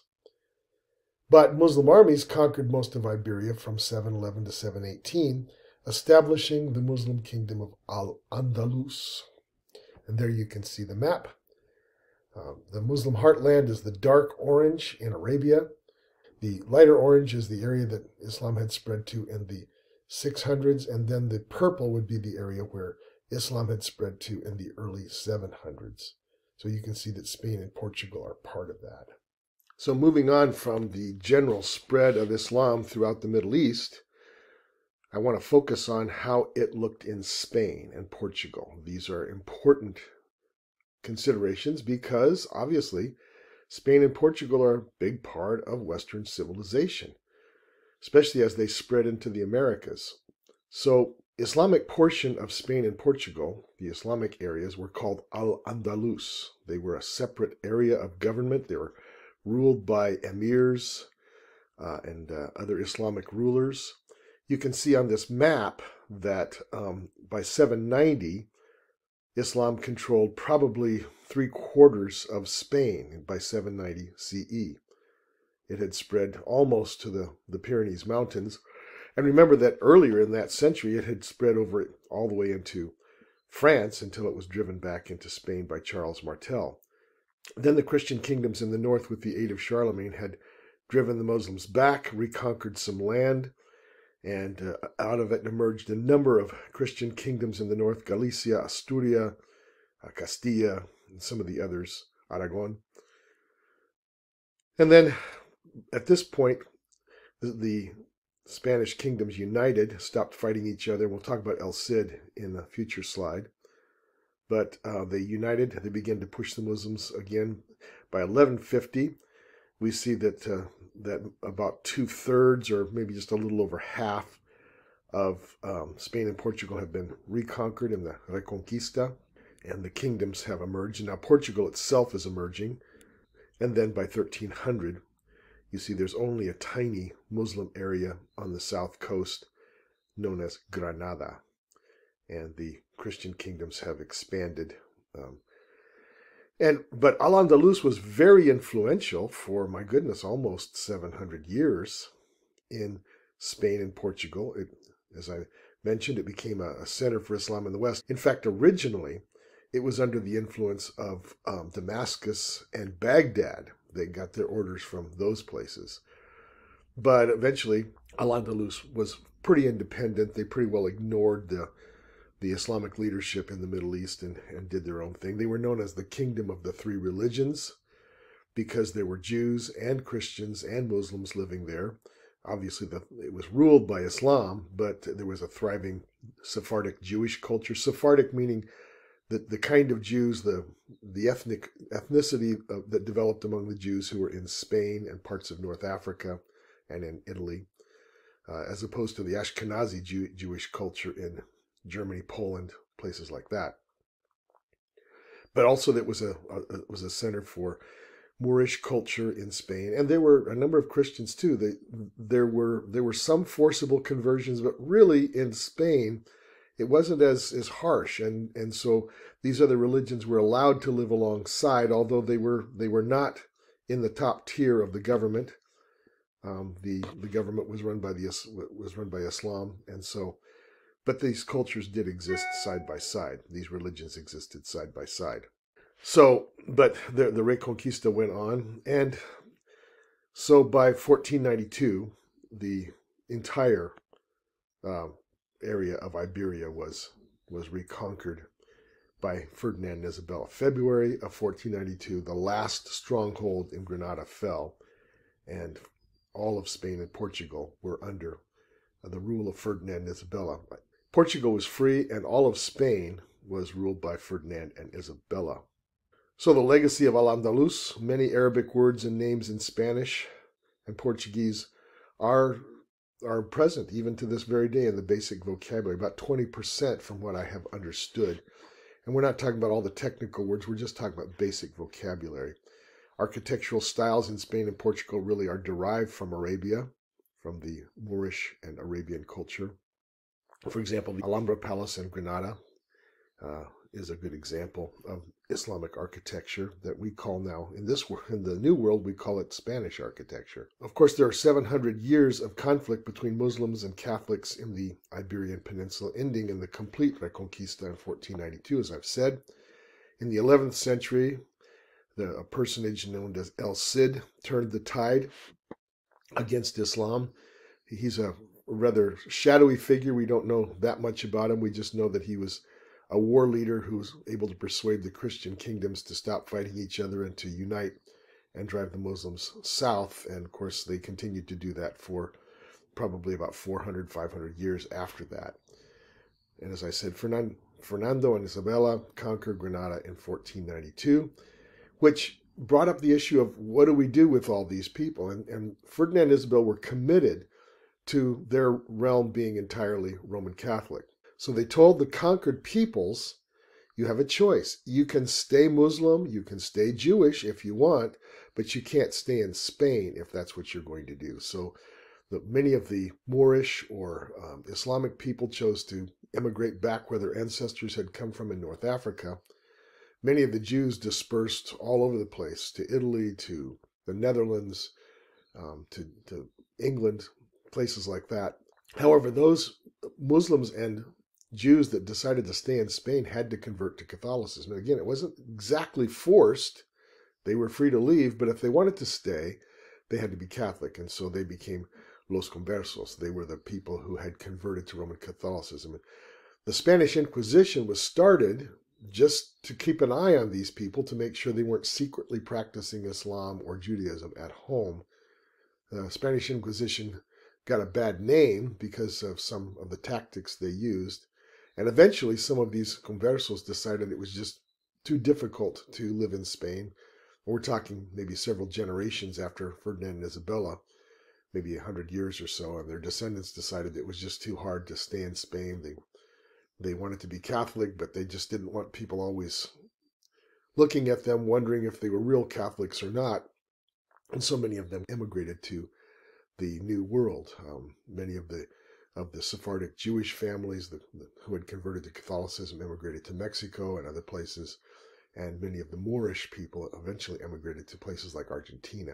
But Muslim armies conquered most of Iberia from seven eleven to seven eighteen, establishing the Muslim kingdom of Al-Andalus. And there you can see the map. Uh, the Muslim heartland is the dark orange in Arabia. The lighter orange is the area that Islam had spread to in the six hundreds, and then the purple would be the area where Islam had spread to in the early seven hundreds. So you can see that Spain and Portugal are part of that. So moving on from the general spread of Islam throughout the Middle East, I want to focus on how it looked in Spain and Portugal. These are important considerations because, obviously, Spain and Portugal are a big part of Western civilization, especially as they spread into the Americas. So, Islamic portion of Spain and Portugal, the Islamic areas, were called Al-Andalus. They were a separate area of government. They were ruled by emirs uh, and uh, other Islamic rulers. You can see on this map that um, by seven ninety, Islam controlled probably three quarters of Spain by seven ninety C E. It had spread almost to the, the Pyrenees Mountains. And remember that earlier in that century, it had spread over all the way into France until it was driven back into Spain by Charles Martel. Then the Christian kingdoms in the north, with the aid of Charlemagne, had driven the Muslims back, reconquered some land, and uh, out of it emerged a number of Christian kingdoms in the north: Galicia, Asturias, uh, Castilla, and some of the others, Aragon. And then at this point, the, the Spanish kingdoms united, stopped fighting each other. We'll talk about El Cid in a future slide. But uh, they united. They began to push the Muslims again. By eleven fifty, we see that uh, that about two-thirds, or maybe just a little over half, of um, Spain and Portugal have been reconquered in the Reconquista, and the kingdoms have emerged. And now Portugal itself is emerging. And then by thirteen hundred, you see there's only a tiny Muslim area on the south coast known as Granada. And the Christian kingdoms have expanded. Um, and But Al-Andalus was very influential for, my goodness, almost seven hundred years in Spain and Portugal. It, as I mentioned, it became a, a center for Islam in the West. In fact, originally, it was under the influence of um, Damascus and Baghdad. They got their orders from those places. But eventually, Al-Andalus was pretty independent. They pretty well ignored the the Islamic leadership in the Middle East and, and did their own thing. They were known as the Kingdom of the Three Religions. because there were Jews and Christians and Muslims living there. Obviously, the, it was ruled by Islam, but there was a thriving Sephardic Jewish culture. Sephardic meaning the, the kind of Jews, the, the ethnic ethnicity of, that developed among the Jews who were in Spain and parts of North Africa and in Italy, uh, as opposed to the Ashkenazi Jew, Jewish culture in Germany, Poland, places like that. But also that was a, a was a center for Moorish culture in Spain, and there were a number of Christians too. They, there were there were some forcible conversions, but really in Spain, it wasn't as as harsh, and and so these other religions were allowed to live alongside, although they were they were not in the top tier of the government. Um, the the government was run by the was run by Islam, and so, but these cultures did exist side by side. These religions existed side by side. So, but the, the Reconquista went on, and so by fourteen ninety-two, the entire uh, area of Iberia was was reconquered by Ferdinand and Isabella. February of fourteen ninety-two, the last stronghold in Granada fell, and all of Spain and Portugal were under the rule of Ferdinand and Isabella. Portugal was free, and all of Spain was ruled by Ferdinand and Isabella. So the legacy of Al-Andalus, many Arabic words and names in Spanish and Portuguese are, are present even to this very day in the basic vocabulary, about twenty percent from what I have understood. And we're not talking about all the technical words, we're just talking about basic vocabulary. Architectural styles in Spain and Portugal really are derived from Arabia, from the Moorish and Arabian culture. For example, the Alhambra Palace in Granada uh, is a good example of Islamic architecture that we call now, in this in the New World, we call it Spanish architecture. Of course, there are seven hundred years of conflict between Muslims and Catholics in the Iberian Peninsula, ending in the complete Reconquista in fourteen ninety-two, as I've said. In the eleventh century, the, a personage known as El Cid turned the tide against Islam. He's a rather shadowy figure. We don't know that much about him. We just know that he was a war leader who was able to persuade the Christian kingdoms to stop fighting each other and to unite and drive the Muslims south. And of course, they continued to do that for probably about four hundred, five hundred years after that. And as I said, Fernando and Isabella conquered Granada in fourteen ninety-two, which brought up the issue of what do we do with all these people? And, and Ferdinand and Isabel were committed to their realm being entirely Roman Catholic. So they told the conquered peoples, you have a choice. You can stay Muslim, you can stay Jewish if you want, but you can't stay in Spain if that's what you're going to do. So the, many of the Moorish or um, Islamic people chose to immigrate back where their ancestors had come from in North Africa. Many of the Jews dispersed all over the place, to Italy, to the Netherlands, um, to, to England, places like that. However, those Muslims and Jews that decided to stay in Spain had to convert to Catholicism. And again, it wasn't exactly forced. They were free to leave, but if they wanted to stay, they had to be Catholic. And so they became Los Conversos. They were the people who had converted to Roman Catholicism. And the Spanish Inquisition was started just to keep an eye on these people to make sure they weren't secretly practicing Islam or Judaism at home. The Spanish Inquisition got a bad name because of some of the tactics they used. And eventually, some of these conversos decided it was just too difficult to live in Spain. We're talking maybe several generations after Ferdinand and Isabella, maybe a hundred years or so, and their descendants decided it was just too hard to stay in Spain. They they wanted to be Catholic, but they just didn't want people always looking at them, wondering if they were real Catholics or not. And so many of them immigrated to the New World. Um, many of the of the Sephardic Jewish families that, who had converted to Catholicism immigrated to Mexico and other places, and many of the Moorish people eventually emigrated to places like Argentina.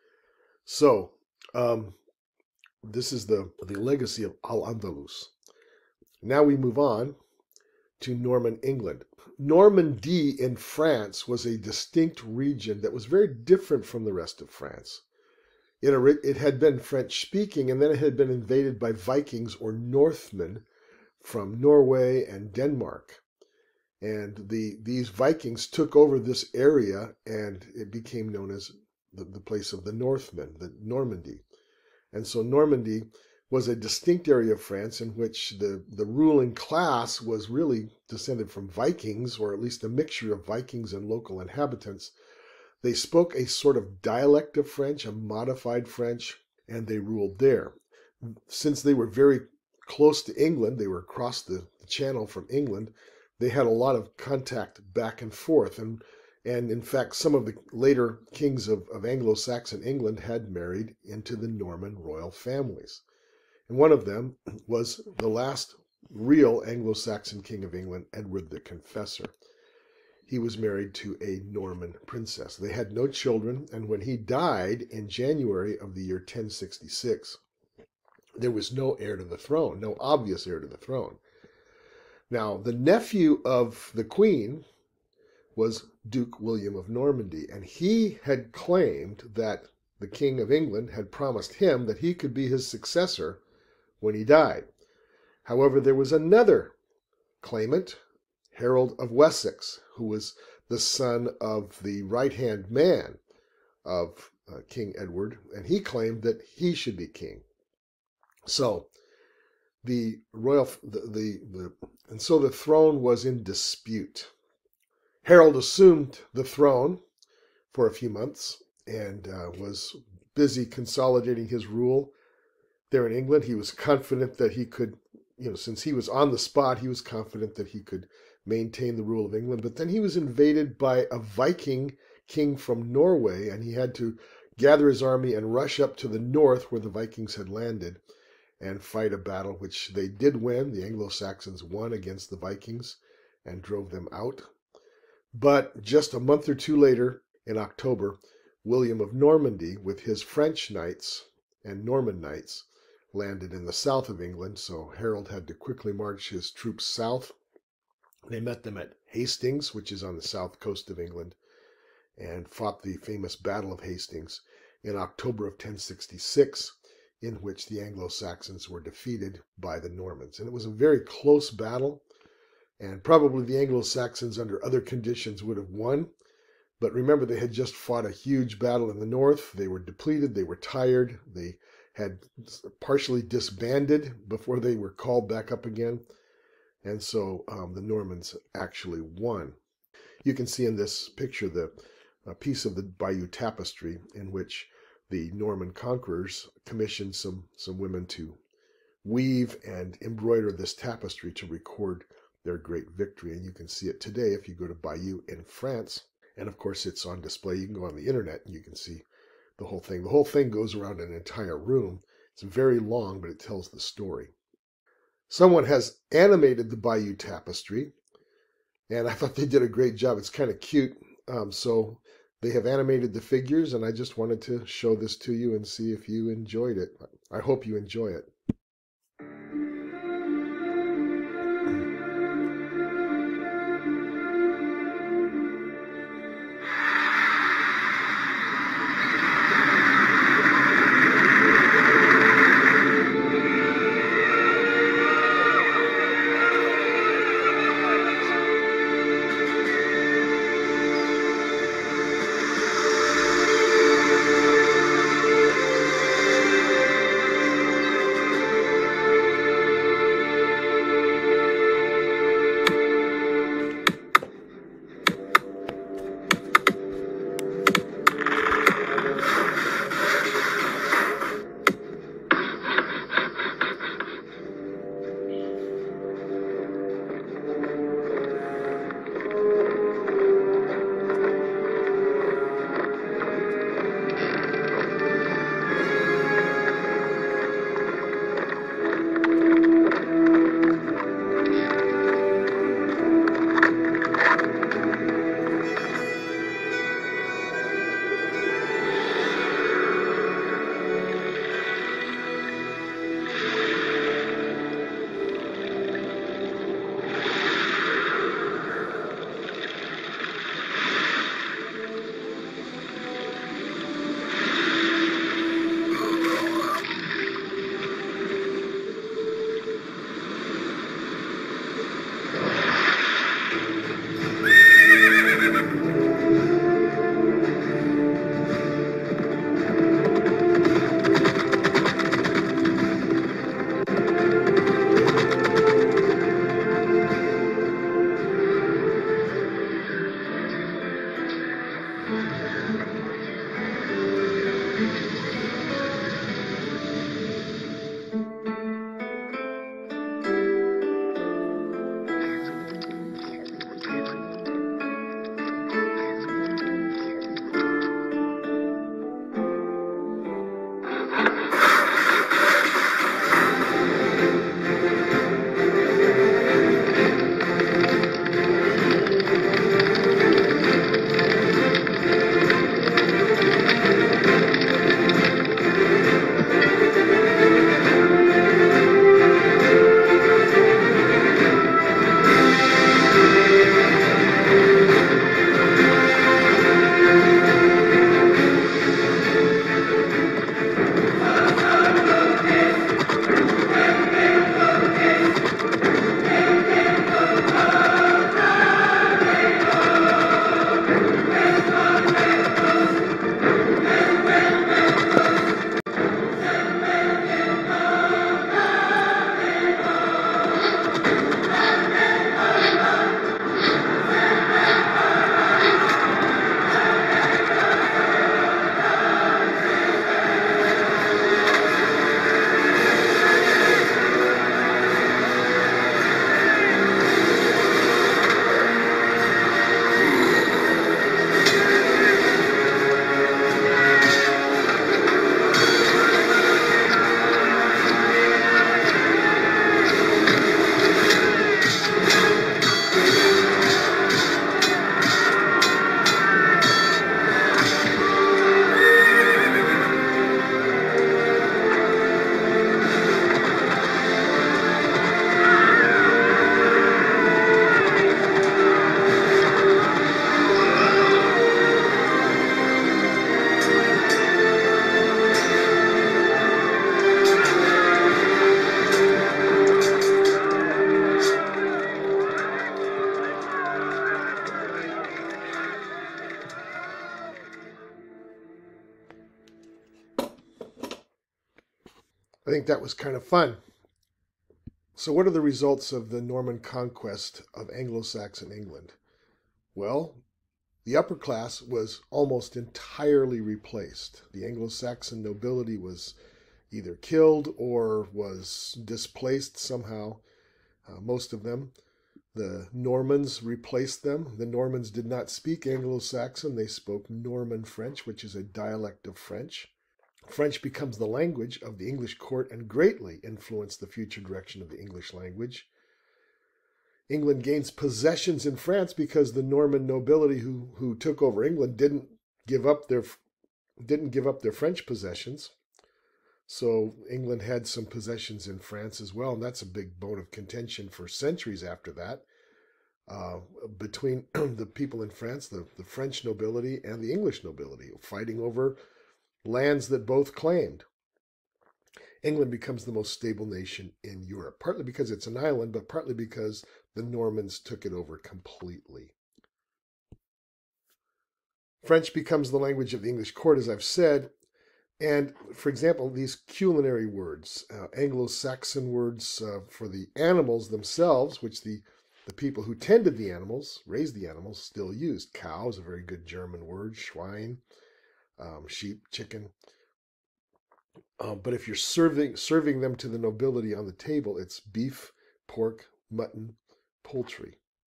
So um, this is the, the legacy of Al-Andalus. Now we move on to Norman England. Normandy in France was a distinct region that was very different from the rest of France. It, it had been French-speaking, and then it had been invaded by Vikings or Northmen from Norway and Denmark. And the these Vikings took over this area, and it became known as the, the place of the Northmen, the Normandy. And so Normandy was a distinct area of France in which the, the ruling class was really descended from Vikings, or at least a mixture of Vikings and local inhabitants. They spoke a sort of dialect of French, a modified French, and they ruled there. Since they were very close to England, they were across the channel from England, they had a lot of contact back and forth. And, and in fact, some of the later kings of, of Anglo-Saxon England had married into the Norman royal families. And one of them was the last real Anglo-Saxon king of England, Edward the Confessor. He was married to a Norman princess. They had no children, and when he died in January of the year ten sixty-six, there was no heir to the throne, no obvious heir to the throne. Now, the nephew of the queen was Duke William of Normandy, and he had claimed that the King of England had promised him that he could be his successor when he died. However, there was another claimant, Harold of Wessex, who was the son of the right-hand man of uh, King Edward, and he claimed that he should be king. So the royal, the, the, the and so the throne was in dispute. Harold assumed the throne for a few months and uh, was busy consolidating his rule there in England. He was confident that he could, you know, since he was on the spot, he was confident that he could maintain the rule of England. But then he was invaded by a Viking king from Norway, and he had to gather his army and rush up to the north where the Vikings had landed and fight a battle, which they did win. The Anglo-Saxons won against the Vikings and drove them out. But just a month or two later, in October, William of Normandy, with his French knights and Norman knights, landed in the south of England, so Harold had to quickly march his troops south. They met them at Hastings, which is on the south coast of England, and fought the famous Battle of Hastings in October of ten sixty-six, in which the Anglo-Saxons were defeated by the Normans. And it was a very close battle, and probably the Anglo-Saxons under other conditions would have won. But remember, they had just fought a huge battle in the north. They were depleted, they were tired, they had partially disbanded before they were called back up again. And so um, the Normans actually won. You can see in this picture the a piece of the Bayeux Tapestry in which the Norman conquerors commissioned some, some women to weave and embroider this tapestry to record their great victory. And you can see it today if you go to Bayeux in France. And of course, it's on display. You can go on the internet and you can see the whole thing. The whole thing goes around an entire room. It's very long, but it tells the story. Someone has animated the Bayeux Tapestry, and I thought they did a great job. It's kind of cute. Um, so they have animated the figures, and I just wanted to show this to you and see if you enjoyed it. I hope you enjoy it. I think that was kind of fun. So what are the results of the Norman conquest of Anglo-Saxon England? Well, the upper class was almost entirely replaced. The Anglo-Saxon nobility was either killed or was displaced somehow, uh, most of them. The Normans replaced them. The Normans did not speak Anglo-Saxon. They spoke Norman French, which is a dialect of French. French becomes the language of the English court and greatly influenced the future direction of the English language. England gains possessions in France because the Norman nobility who, who took over England didn't give up their didn't give up their French possessions. So England had some possessions in France as well, and that's a big bone of contention for centuries after that, uh, between the people in France, the, the French nobility and the English nobility, fighting over lands that both claimed. England becomes the most stable nation in Europe, partly because it's an island, but partly because the Normans took it over completely. French becomes the language of the English court, as I've said. And, for example, these culinary words, uh, Anglo-Saxon words uh, for the animals themselves, which the, the people who tended the animals, raised the animals, still used. Cow is a very good German word, Schwein, um, sheep, chicken. Uh, but if you're serving serving them to the nobility on the table, it's beef, pork, mutton, poultry.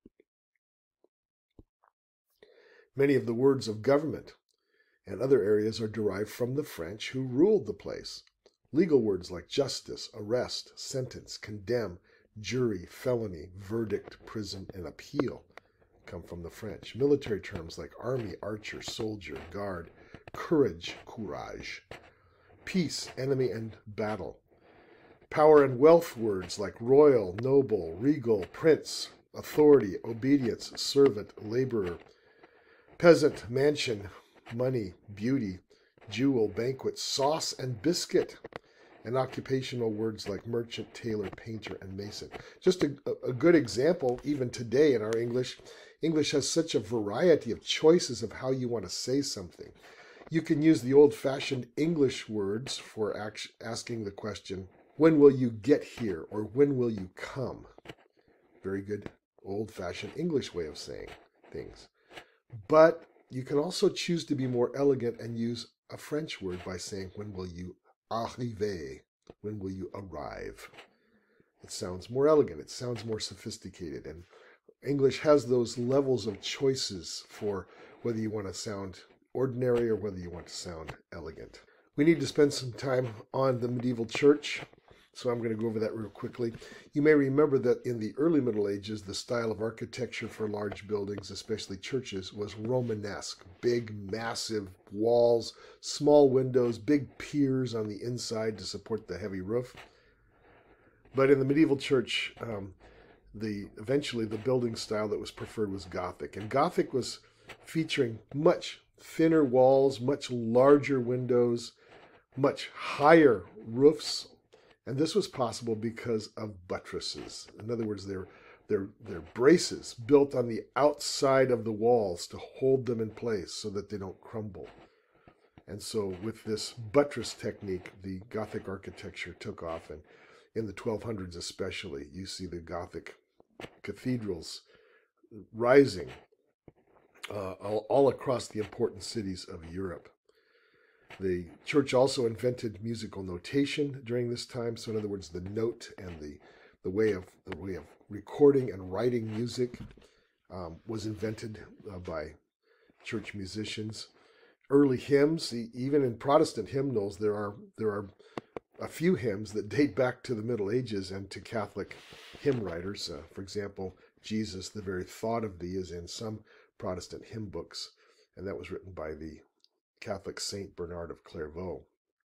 Many of the words of government and other areas are derived from the French who ruled the place. Legal words like justice, arrest, sentence, condemn, jury, felony, verdict, prison, and appeal come from the French. Military terms like army, archer, soldier, guard, courage, courage, peace, enemy, and battle. Power and wealth words like royal, noble, regal, prince, authority, obedience, servant, laborer, peasant, mansion, money, beauty, jewel, banquet, sauce, and biscuit. And occupational words like merchant, tailor, painter, and mason. Just a, a good example, even today in our English, English has such a variety of choices of how you want to say something. You can use the old-fashioned English words for act- asking the question, when will you get here, or when will you come? Very good old-fashioned English way of saying things. But you can also choose to be more elegant and use a French word by saying, when will you arriver? When will you arrive? It sounds more elegant. It sounds more sophisticated. And English has those levels of choices for whether you want to sound ordinary or whether you want to sound elegant. We need to spend some time on the medieval church, so I'm going to go over that real quickly. You may remember that in the early Middle Ages, the style of architecture for large buildings, especially churches, was Romanesque. Big, massive walls, small windows, big piers on the inside to support the heavy roof. But in the medieval church, um, the eventually the building style that was preferred was Gothic. And Gothic was featuring much thinner walls, much larger windows, much higher roofs. And this was possible because of buttresses. In other words, they're, they're, they're braces built on the outside of the walls to hold them in place so that they don't crumble. And so with this buttress technique, the Gothic architecture took off. And in the twelve hundreds especially, you see the Gothic cathedrals rising uh, all, all across the important cities of Europe. The church also invented musical notation during this time. So in other words, the note and the, the, way, of, the way of recording and writing music um, was invented uh, by church musicians. Early hymns, even in Protestant hymnals, there are, there are a few hymns that date back to the Middle Ages and to Catholic hymn writers. Uh, for example, Jesus, the very thought of thee, is in some Protestant hymn books, and that was written by the Catholic Saint Bernard of Clairvaux.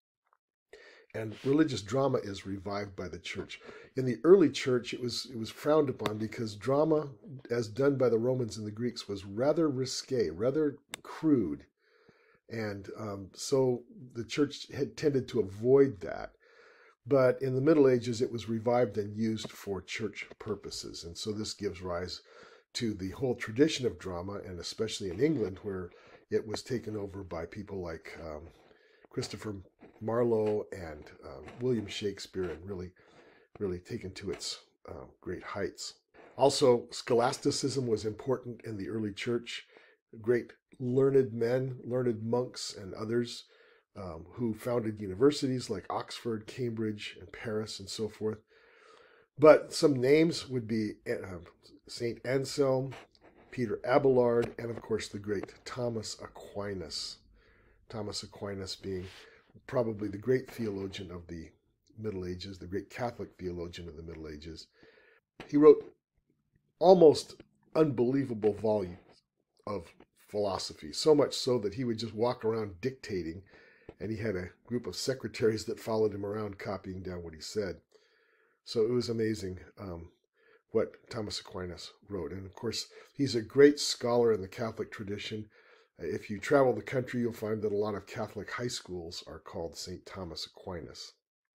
And religious drama is revived by the church. In the early church, it was it was frowned upon because drama, as done by the Romans and the Greeks, was rather risque, rather crude. And um, so the church had tended to avoid that. But in the Middle Ages, it was revived and used for church purposes. And so this gives rise to the whole tradition of drama, and especially in England, where it was taken over by people like um, Christopher Marlowe and uh, William Shakespeare, and really, really taken to its uh, great heights. Also, scholasticism was important in the early church. Great learned men, learned monks, and others um, who founded universities like Oxford, Cambridge, and Paris, and so forth. But some names would be uh, Saint Anselm, Peter Abelard, and of course the great Thomas Aquinas. Thomas Aquinas being probably the great theologian of the Middle Ages, the great Catholic theologian of the Middle Ages. He wrote almost unbelievable volumes of philosophy, so much so that he would just walk around dictating, and he had a group of secretaries that followed him around copying down what he said. So it was amazing um, what Thomas Aquinas wrote. And of course, he's a great scholar in the Catholic tradition. If you travel the country, you'll find that a lot of Catholic high schools are called Saint Thomas Aquinas.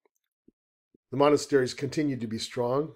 The monasteries continued to be strong,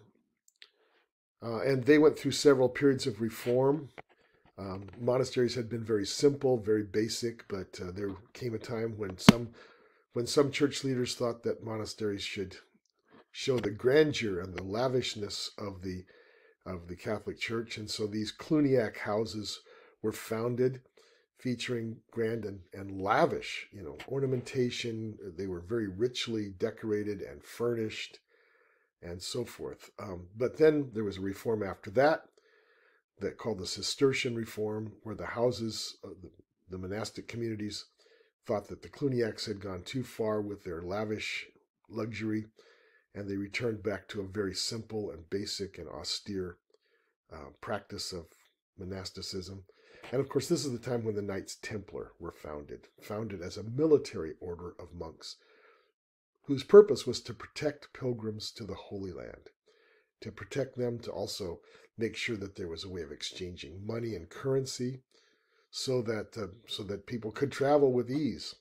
uh, and they went through several periods of reform. Um, monasteries had been very simple, very basic, but uh, there came a time when some when some church leaders thought that monasteries should show the grandeur and the lavishness of the of the Catholic Church, and so these Cluniac houses were founded, featuring grand and, and lavish, you know, ornamentation. They were very richly decorated and furnished, and so forth. Um, but then there was a reform after that, that called the Cistercian Reform, where the houses, uh, the, the monastic communities, thought that the Cluniacs had gone too far with their lavish luxury, and they returned back to a very simple and basic and austere uh, practice of monasticism. And of course, this is the time when the Knights Templar were founded, founded as a military order of monks, whose purpose was to protect pilgrims to the Holy Land, to protect them, to also make sure that there was a way of exchanging money and currency, so that uh, so that people could travel with ease.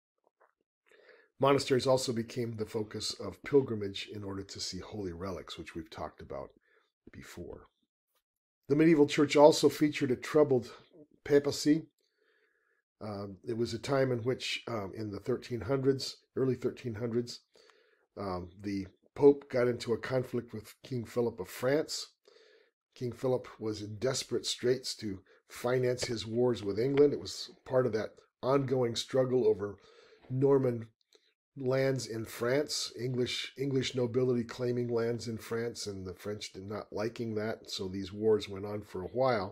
Monasteries also became the focus of pilgrimage in order to see holy relics, which we've talked about before. The medieval church also featured a troubled papacy. Um, it was a time in which, um, in the thirteen hundreds, early thirteen hundreds, um, the Pope got into a conflict with King Philip of France. King Philip was in desperate straits to finance his wars with England. It was part of that ongoing struggle over Norman lands in France, English English nobility claiming lands in France, and the French did not liking that, so these wars went on for a while.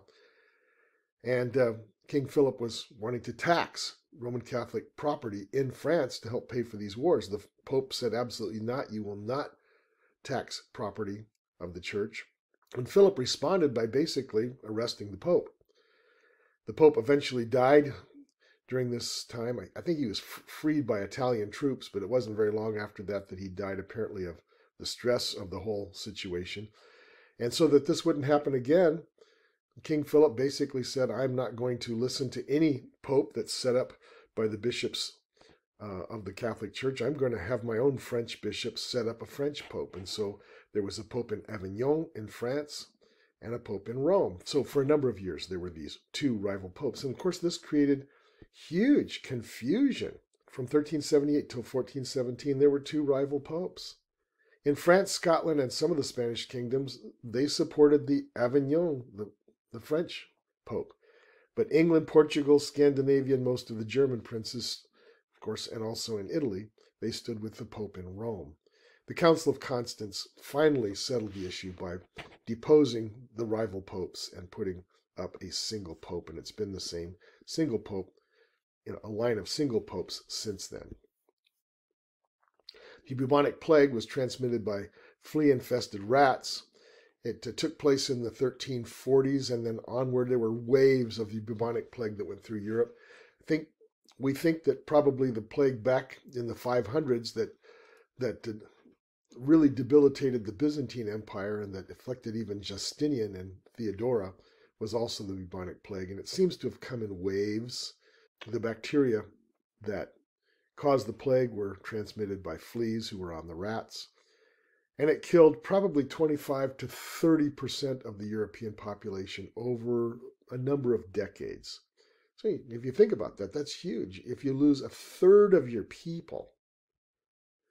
And uh, King Philip was wanting to tax Roman Catholic property in France to help pay for these wars. The Pope said, absolutely not, you will not tax property of the church. And Philip responded by basically arresting the Pope. The Pope eventually died during this time. I, I think he was f- freed by Italian troops, but it wasn't very long after that that he died, apparently of the stress of the whole situation. And so that this wouldn't happen again, King Philip basically said, I'm not going to listen to any pope that's set up by the bishops uh, of the Catholic Church. I'm going to have my own French bishops set up a French pope. And so there was a pope in Avignon in France and a pope in Rome. So for a number of years, there were these two rival popes. And of course, this created huge confusion. From thirteen seventy-eight till fourteen seventeen, there were two rival popes. In France, Scotland, and some of the Spanish kingdoms, they supported the Avignon, the, the French pope. But England, Portugal, Scandinavia, and most of the German princes, of course, and also in Italy, they stood with the pope in Rome. The Council of Constance finally settled the issue by deposing the rival popes and putting up a single pope, and it's been the same single pope, you know, a line of single popes since then. The bubonic plague was transmitted by flea-infested rats. It uh, took place in the thirteen forties, and then onward there were waves of the bubonic plague that went through Europe. I think we think that probably the plague back in the five hundreds that that uh, really debilitated the Byzantine Empire and that afflicted even Justinian and Theodora was also the bubonic plague, and it seems to have come in waves. The bacteria that caused the plague were transmitted by fleas who were on the rats, and it killed probably twenty-five to thirty percent of the European population over a number of decades. So if you think about that, that's huge. If you lose a third of your people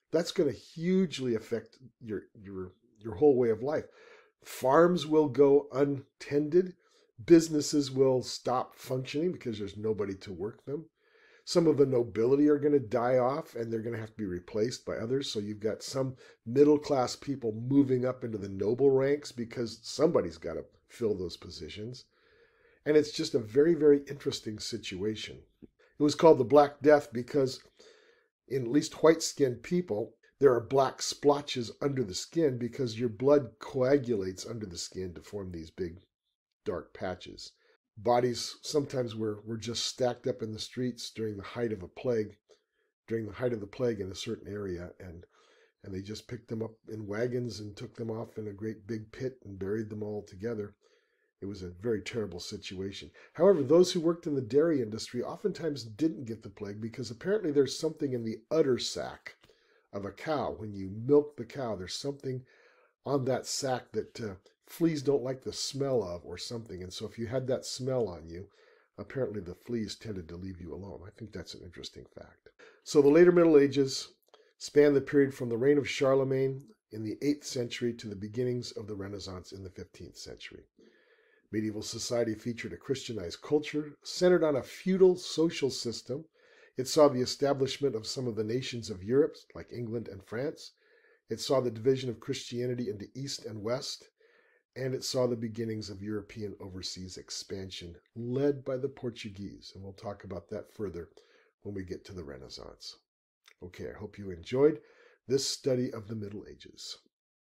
That's going to hugely affect your your your whole way of life. Farms will go untended. Businesses will stop functioning because there's nobody to work them. Some of the nobility are going to die off and they're going to have to be replaced by others. So you've got some middle class people moving up into the noble ranks because somebody's got to fill those positions. And it's just a very, very interesting situation. It was called the Black Death because in at least white-skinned people, there are black splotches under the skin because your blood coagulates under the skin to form these big dark patches. Bodies sometimes were, were just stacked up in the streets during the height of a plague, during the height of the plague in a certain area, and and they just picked them up in wagons and took them off in a great big pit and buried them all together. It was a very terrible situation. However, those who worked in the dairy industry oftentimes didn't get the plague because apparently there's something in the udder sac of a cow. When you milk the cow, there's something on that sac that uh, fleas don't like the smell of or something. And so if you had that smell on you, apparently the fleas tended to leave you alone. I think that's an interesting fact. So the later Middle Ages span the period from the reign of Charlemagne in the eighth century to the beginnings of the Renaissance in the fifteenth century. Medieval society featured a Christianized culture centered on a feudal social system. It saw the establishment of some of the nations of Europe, like England and France. It saw the division of Christianity into East and West, and it saw the beginnings of European overseas expansion led by the Portuguese. And we'll talk about that further when we get to the Renaissance. Okay, I hope you enjoyed this study of the Middle Ages.